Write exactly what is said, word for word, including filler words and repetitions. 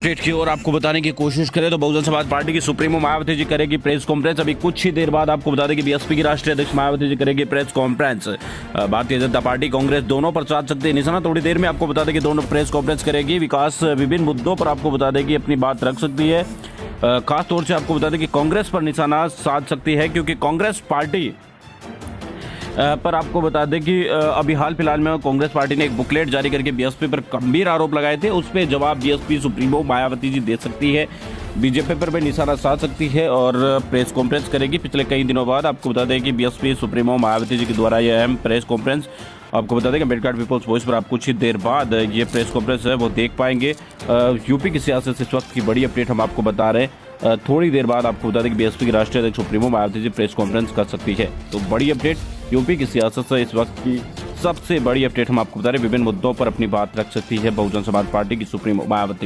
Update की और आपको बताने की कोशिश करें तो बहुजन समाज पार्टी की सुप्रीमो मायावती जी करेगी प्रेस कॉन्फ्रेंस। अभी कुछ ही देर बाद आपको बता दें कि बीएसपी की राष्ट्रीय अध्यक्ष मायावती जी करेगी press conference. Bharatiya Janata party Congress दोनों पर साध सकते हैं निशाना। थोड़ी देर में आपको बता दें कि दोनों प्रेस कॉन्फ्रेंस करेगी। विकास विभिन्न मुद्दों पर आपको बता दें कि अपनी बात रख सकती है। खास तौर से आपको बता दें कि कांग्रेस पर निशाना साध सकती है, क्योंकि कांग्रेस पार्टी पर आपको बता दें कि अभी हाल फिलहाल में कांग्रेस पार्टी ने एक बुकलेट जारी करके बीएसपी पर गंभीर आरोप लगाए थे। उस पर जवाब बीएसपी सुप्रीमो मायावती जी दे सकती है, बीजेपी पर भी निशाना साध सकती है और प्रेस कॉन्फ्रेंस करेगी। पिछले कई दिनों बाद आपको बता दें कि बीएसपी सुप्रीमो मायावती जी के द्वारा यह अहम प्रेस कॉन्फ्रेंस आपको बता दें कि अम्बेडकर पीपल्स वॉइस पर आप कुछ ही देर बाद ये प्रेस कॉन्फ्रेंस है वो देख पाएंगे। यूपी की सियासत से इस वक्त की बड़ी अपडेट हम आपको बता रहे हैं। थोड़ी देर बाद आपको बता दें कि बीएसपी की राष्ट्रीय अध्यक्ष supremo Mayawati ji press conference कर सकती है। तो बड़ी अपडेट यूपी की सियासत से इस वक्त की सबसे बड़ी अपडेट हम आपको बता रहे हैं। विभिन्न मुद्दों पर अपनी बात रख सकती है बहुजन समाज पार्टी की सुप्रीमो मायावती।